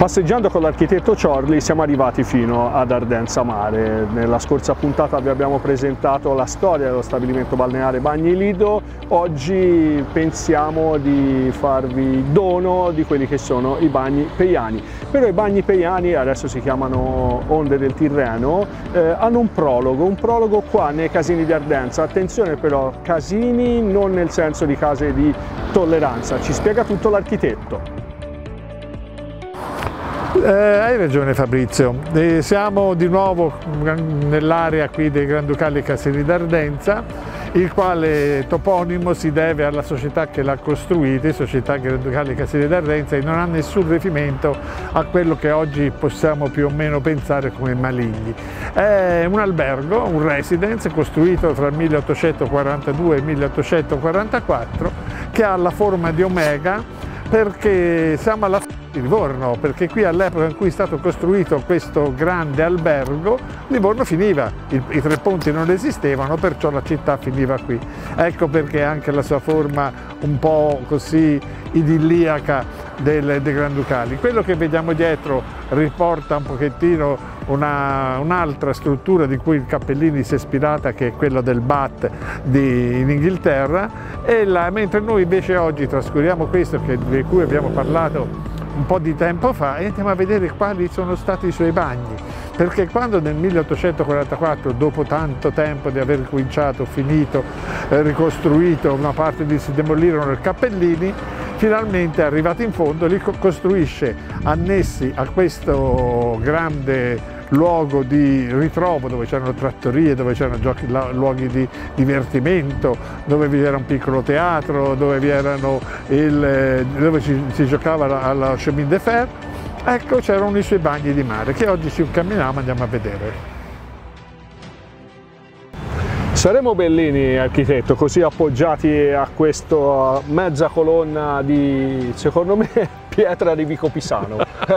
Passeggiando con l'architetto Ciorli siamo arrivati fino ad Ardenza Mare. Nella scorsa puntata vi abbiamo presentato la storia dello stabilimento balneare Bagni Lido. Oggi pensiamo di farvi dono di quelli che sono i Bagni Peiani. Però i Bagni Peiani, adesso si chiamano Onde del Tirreno, hanno un prologo qua nei casini di Ardenza. Attenzione però, casini non nel senso di case di tolleranza, ci spiega tutto l'architetto. Hai ragione Fabrizio, siamo di nuovo nell'area qui dei Granducali Casini d'Ardenza, il quale toponimo si deve alla società che l'ha costruito, Società Granducali Casini d'Ardenza, e non ha nessun riferimento a quello che oggi possiamo più o meno pensare come Maligni. È un albergo, un residence costruito tra il 1842 e il 1844 che ha la forma di omega perché siamo alla fine di Livorno, perché qui all'epoca in cui è stato costruito questo grande albergo, Livorno finiva, i tre ponti non esistevano, perciò la città finiva qui. Ecco perché anche la sua forma un po' così idilliaca dei Granducali. Quello che vediamo dietro riporta un pochettino un'altra struttura di cui il Cappellini si è ispirata, che è quella del Bath in Inghilterra, mentre noi invece oggi trascuriamo questo di cui abbiamo parlato un po' di tempo fa e andiamo a vedere quali sono stati i suoi bagni, perché quando nel 1844, dopo tanto tempo di aver cominciato, finito, ricostruito una parte si demolirono i Cappellini, finalmente arrivati in fondo li costruisce annessi a questo grande luogo di ritrovo dove c'erano trattorie, dove c'erano luoghi di divertimento, dove vi era un piccolo teatro, dove si giocava alla chemin de fer. Ecco, c'erano i suoi bagni di mare che oggi ci camminiamo e andiamo a vedere. Saremo bellini, architetto, così appoggiati a questa mezza colonna di, secondo me, pietra di Vico Pisano.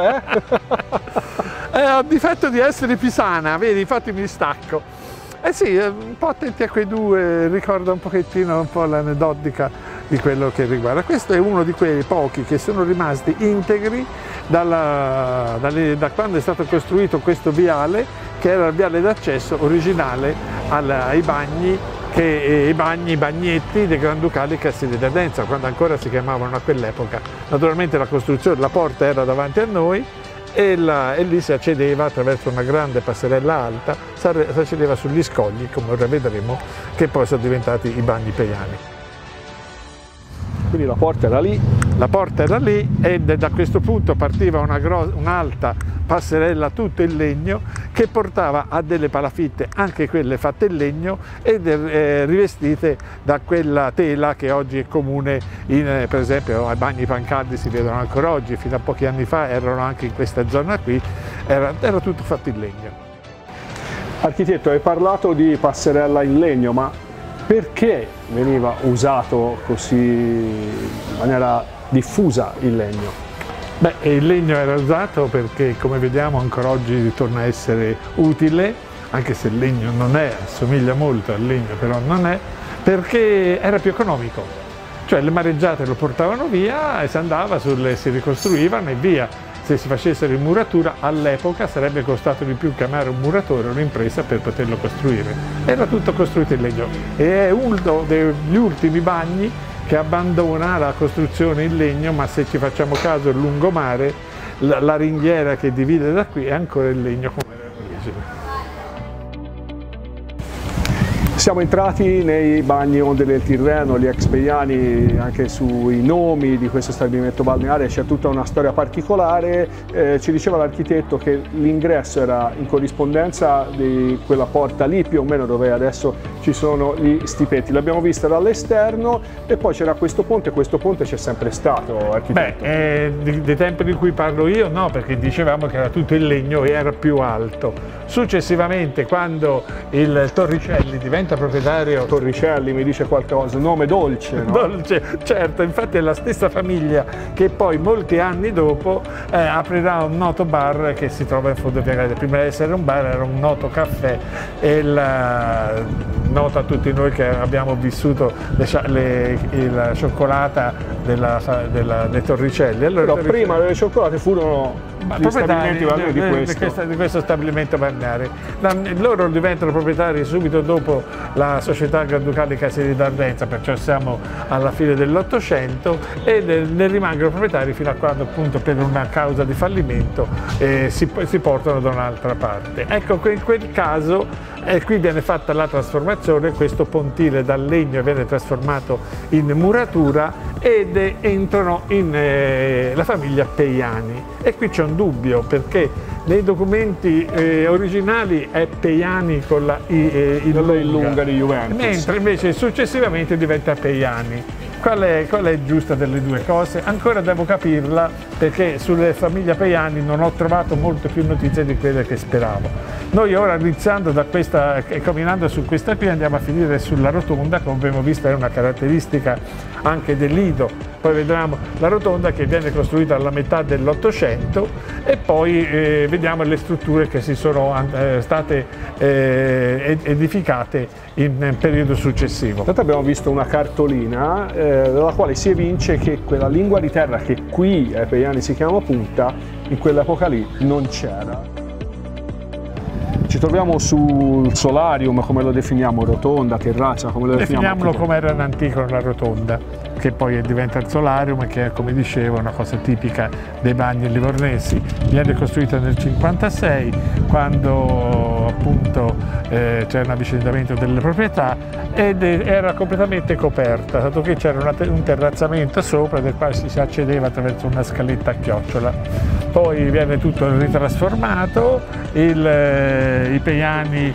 Ho difetto di essere pisana, vedi, infatti mi stacco. Eh sì, un po' attenti a quei due, ricorda un pochettino un po' l'aneddotica di quello che riguarda. Questo è uno di quei pochi che sono rimasti integri da quando è stato costruito questo viale, che era il viale d'accesso originale ai bagni, i bagnetti dei Granducali Casini d'Ardenza, quando ancora si chiamavano a quell'epoca. Naturalmente la costruzione, la porta era davanti a noi e lì si accedeva attraverso una grande passerella alta, si accedeva sugli scogli, come ora vedremo, che poi sono diventati i Bagni Peiani. Quindi la porta era lì? La porta era lì e da questo punto partiva un'alta passerella tutta in legno che portava a delle palafitte, anche quelle fatte in legno ed rivestite da quella tela che oggi è comune, per esempio ai Bagni Pancaldi si vedono ancora oggi, fino a pochi anni fa erano anche in questa zona qui, era tutto fatto in legno. Architetto, hai parlato di passerella in legno, ma perché veniva usato così in maniera diffusa il legno? Beh, il legno era usato perché, come vediamo, ancora oggi torna a essere utile, anche se il legno non è, assomiglia molto al legno, però non è, perché era più economico. Cioè le mareggiate lo portavano via e si andava, si ricostruivano e via. Se si facessero in muratura, all'epoca sarebbe costato di più chiamare un muratore o un'impresa per poterlo costruire. Era tutto costruito in legno e è uno degli ultimi bagni che abbandona la costruzione in legno, ma se ci facciamo caso il lungomare, la ringhiera che divide da qui è ancora in legno come era l'origine. Siamo entrati nei bagni Onde del Tirreno, gli ex Peiani, anche sui nomi di questo stabilimento balneare c'è tutta una storia particolare. Ci diceva l'architetto che l'ingresso era in corrispondenza di quella porta lì più o meno dove adesso ci sono gli stipetti. L'abbiamo vista dall'esterno e poi c'era questo ponte c'è sempre stato, architetto. Beh, dei tempi di cui parlo io no, perché dicevamo che era tutto in legno e era più alto. Successivamente, quando il Torricelli diventa proprietario... Torricelli mi dice qualcosa, nome dolce, no? Dolce, certo, infatti è la stessa famiglia che poi molti anni dopo aprirà un noto bar che si trova in fondo a Via Gallia. Prima di essere un bar era un noto caffè e nota a tutti noi che abbiamo vissuto la cioccolata dei Torricelli. Allora, però prima le cioccolate furono gli stabilimenti balneari di questo stabilimento balneare. Loro diventano proprietari subito dopo la società Granducali Caserini d'Ardenza, perciò siamo alla fine dell'Ottocento, e ne rimangono proprietari fino a quando, appunto, per una causa di fallimento si portano da un'altra parte. Ecco, in quel caso qui viene fatta la trasformazione, questo pontile dal legno viene trasformato in muratura ed entrano la famiglia Peiani. E qui c'è un dubbio, perché nei documenti originali è Peiani con la I lunga di Juventus, mentre invece successivamente diventa Peiani. Qual è giusta delle due cose? Ancora devo capirla, perché sulle famiglie Peiani non ho trovato molte più notizie di quelle che speravo. Noi ora, iniziando da questa e camminando su questa qui, andiamo a finire sulla rotonda, come abbiamo visto è una caratteristica anche del Lido. Poi vedremo la rotonda che viene costruita alla metà dell'Ottocento, e poi vediamo le strutture che si sono state edificate in periodo successivo. Intanto abbiamo visto una cartolina dalla quale si evince che quella lingua di terra che qui ai Peiani si chiama punta, in quell'epoca lì non c'era. Ci troviamo sul solarium, come lo definiamo, rotonda, terrazza, come lo definiamo? Definiamolo come era in antico la rotonda, che poi diventa il solarium, che è, come dicevo, una cosa tipica dei bagni livornesi. Viene costruita nel 1956, quando appunto c'era un avvicendamento delle proprietà, ed era completamente coperta, dato che c'era un terrazzamento sopra del quale si accedeva attraverso una scaletta a chiocciola. Poi viene tutto ritrasformato, i Peiani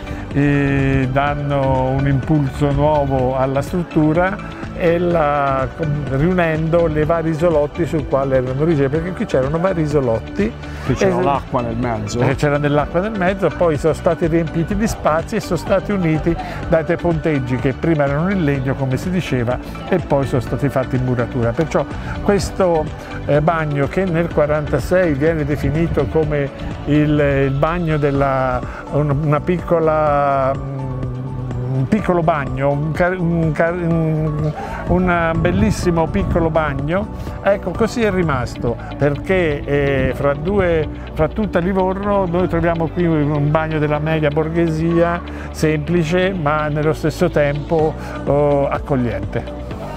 danno un impulso nuovo alla struttura, e riunendo le vari isolotti sul quale erano origine, perché qui c'erano vari isolotti. C'era l'acqua nel mezzo. C'era dell'acqua nel mezzo, poi sono stati riempiti di spazi e sono stati uniti dai tre ponteggi che prima erano in legno, come si diceva, e poi sono stati fatti in muratura. Perciò questo bagno, che nel 1946 viene definito come il bagno un piccolo bagno, un bellissimo piccolo bagno, ecco, così è rimasto, perché fra tutta Livorno noi troviamo qui un bagno della media borghesia, semplice ma nello stesso tempo accogliente.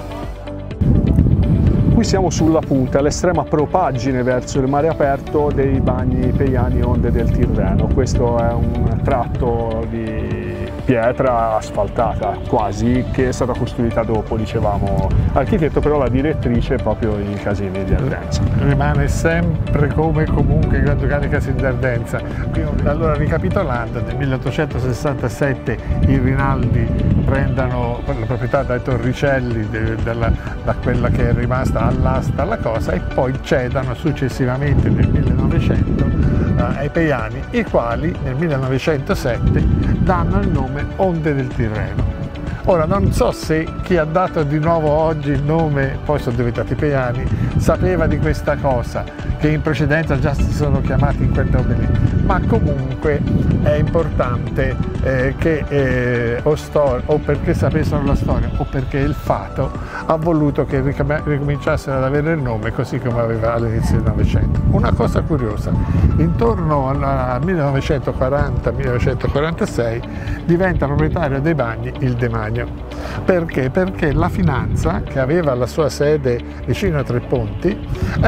Qui siamo sulla punta, all'estrema propaggine verso il mare aperto dei bagni Peiani Onde del Tirreno. Questo è un tratto di pietra asfaltata quasi, che è stata costruita dopo, dicevamo, architetto, però la direttrice è proprio i Casini di Ardenza. Rimane sempre comunque i Granducali Casini di Ardenza. Allora, ricapitolando, nel 1867 i Rinaldi prendono la proprietà dai Torricelli, da quella che è rimasta all'asta la cosa, e poi cedano successivamente nel 1900 ai Peiani, i quali nel 1907 danno il nome Onde del Tirreno. Ora, non so se chi ha dato di nuovo oggi il nome, poi sono diventati Peiani, sapeva di questa cosa, che in precedenza già si sono chiamati in quel nome lì, ma comunque è importante che o perché sapessero la storia o perché il fato ha voluto che ricominciassero ad avere il nome così come aveva all'inizio del Novecento. Una cosa curiosa, intorno al 1940-1946 diventa proprietario dei bagni il Demanio. Perché? Perché la Finanza, che aveva la sua sede vicino a Tre Ponti,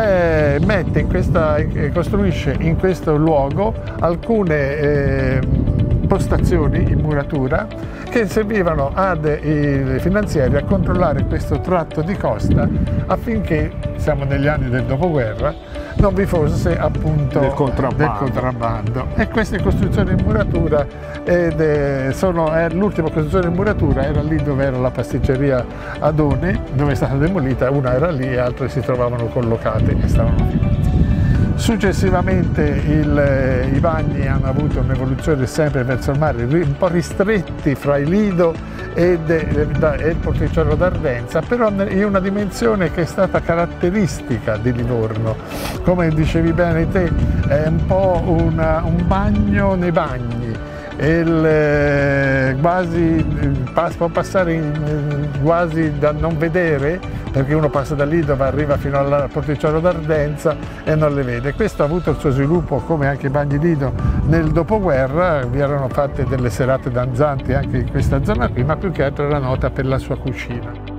costruisce in questo luogo alcune postazioni in muratura che servivano ai finanzieri a controllare questo tratto di costa, affinché, siamo negli anni del dopoguerra, non vi fosse appunto del contrabbando. E queste costruzioni in muratura, l'ultima costruzione in muratura era lì dove era la pasticceria Adone, dove è stata demolita, una era lì e altre si trovavano collocate e stavano finite. Successivamente i bagni hanno avuto un'evoluzione sempre verso il mare, un po' ristretti fra il Lido e il porticciolo d'Ardenza, però in una dimensione che è stata caratteristica di Livorno. Come dicevi bene te, è un po' un bagno nei bagni, può passare quasi da non vedere, perché uno passa da lì dove arriva fino al porticciolo d'Ardenza e non le vede. Questo ha avuto il suo sviluppo, come anche i bagni lido, nel dopoguerra. Vi erano fatte delle serate danzanti anche in questa zona qui, ma più che altro era nota per la sua cucina.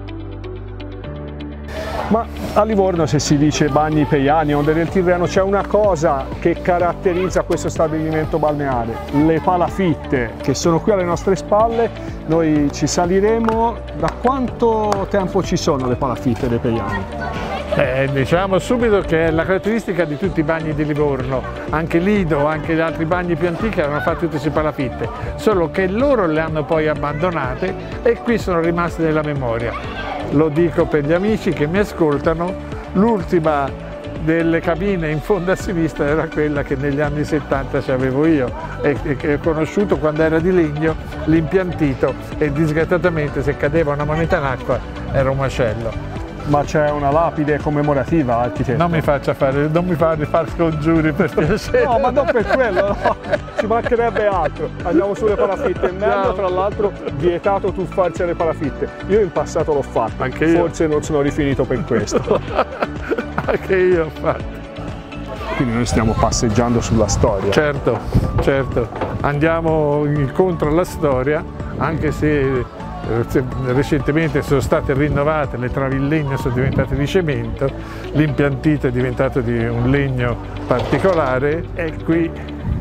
Ma a Livorno, se si dice bagni peiani, onde del Tirreno, c'è una cosa che caratterizza questo stabilimento balneare: le palafitte che sono qui alle nostre spalle. Noi ci saliremo. Da quanto tempo ci sono le palafitte dei peiani? Diciamo subito che è la caratteristica di tutti i bagni di Livorno, anche Lido, anche gli altri bagni più antichi erano fatti tutte queste palafitte, solo che loro le hanno poi abbandonate e qui sono rimaste nella memoria. Lo dico per gli amici che mi ascoltano, l'ultima delle cabine in fondo a sinistra era quella che negli anni 70 c'avevo io e che ho conosciuto quando era di legno, l'impiantito, e disgraziatamente se cadeva una moneta in acqua era un macello. Ma c'è una lapide commemorativa, architetto? Non mi faccia fare, non mi fare fare scongiuri per piacere. No, ma non per quello, no. Ci mancherebbe altro. Andiamo sulle palafitte. È meglio, tra l'altro, vietato tuffarsi alle palafitte. Io in passato l'ho fatto, anche io. Forse non sono rifinito per questo. Anche io ho fatto. Quindi noi stiamo passeggiando sulla storia. Certo, certo. Andiamo incontro alla storia, anche se recentemente sono state rinnovate, le travi in legno sono diventate di cemento, l'impiantito è diventato di un legno particolare e qui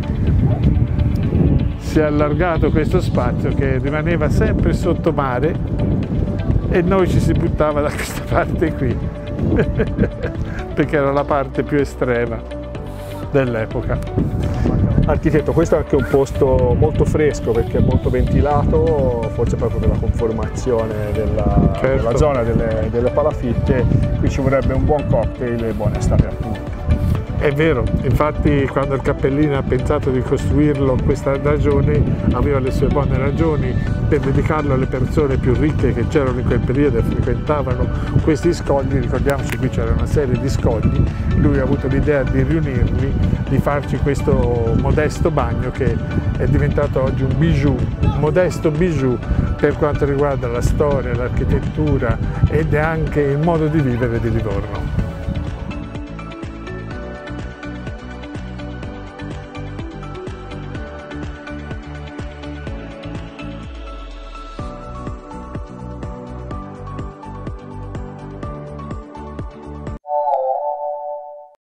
si è allargato questo spazio che rimaneva sempre sotto mare e noi ci si buttava da questa parte qui perché era la parte più estrema dell'epoca. Architetto, questo è anche un posto molto fresco perché è molto ventilato, forse proprio per la conformazione della zona delle palafitte. Qui ci vorrebbe un buon cocktail e buona estate a tutti. È vero, infatti quando il Cappellino ha pensato di costruirlo questa ragione aveva le sue buone ragioni per dedicarlo alle persone più ricche che c'erano in quel periodo e frequentavano questi scogli. Ricordiamoci, qui c'era una serie di scogli, lui ha avuto l'idea di riunirli, di farci questo modesto bagno che è diventato oggi un bijou, un modesto bijou per quanto riguarda la storia, l'architettura ed anche il modo di vivere di Livorno.